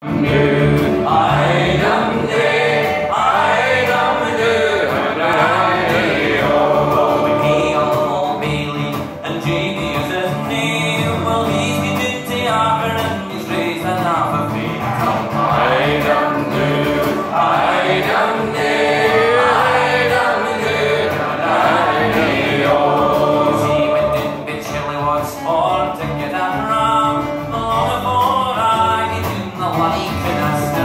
Or to get that wrong, long before I get in the light,